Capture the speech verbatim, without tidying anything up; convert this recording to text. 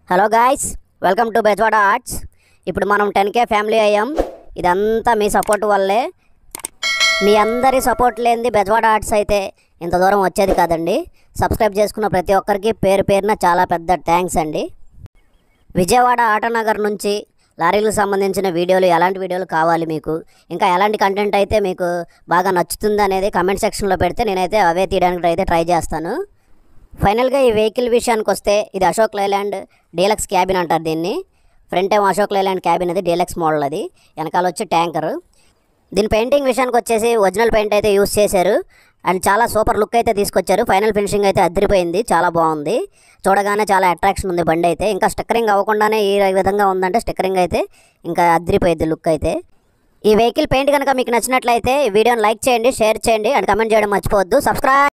Hello guys, welcome to Bezawada arts. ఇప్పుడు మనం ten K family అయ్యాం. ఇదంతా మీ సపోర్ట్ వల్లే. మీ అందరి సపోర్ట్ లేనిది బెజవాడ ఆర్ట్స్ అయితే ఇంత దూరం వచ్చేది కాదండి. సబ్స్క్రైబ్ చేసుకున్న ప్రతి ఒక్కరికి పేరు పేరున చాలా పెద్ద థ్యాంక్స్ అండి. విజయవాడ ఆటనగర్ నుంచి లారీలకు సంబంధించిన వీడియోలు, ఎలాంటి వీడియోలు కావాలి మీకు, ఇంకా ఎలాంటి కంటెంట్ అయితే మీకు బాగా నచ్చుతుంది అనేది కామెంట్ సెక్షన్లో పెడితే నేనైతే అవే తీయడానికి అయితే ట్రై చేస్తాను. ఫైనల్గా ఈ వెహికల్ విషయానికి వస్తే ఇది అశోక్ లైలాండ్ డీలక్స్ క్యాబిన్ అంటారు దీన్ని. ఫ్రంట్ ఏమో అశోక్ లైలాండ్ క్యాబిన్, అది డీలక్స్ మోడల్. అది వెనకాల వచ్చి ట్యాంకర్. దీని పెయింటింగ్ విషయానికి వచ్చేసి ఒరిజినల్ పెయింట్ అయితే యూస్ చేశారు అండ్ చాలా సూపర్ లుక్ అయితే తీసుకొచ్చారు. ఫైనల్ ఫినిషింగ్ అయితే అదిరిపోయింది, చాలా బాగుంది. చూడగానే చాలా అట్రాక్షన్ ఉంది బండి అయితే. ఇంకా స్టిక్కరింగ్ అవ్వకుండానే ఈ విధంగా ఉందంటే స్టిక్కరింగ్ అయితే ఇంకా అదిరిపోయింది లుక్ అయితే. ఈ వెహికల్ పెయింట్ కనుక మీకు నచ్చినట్లయితే ఈ వీడియోని లైక్ చేయండి, షేర్ చేయండి అండ్ కమెంట్ చేయడం మర్చిపోవద్దు. సబ్స్క్రైబ్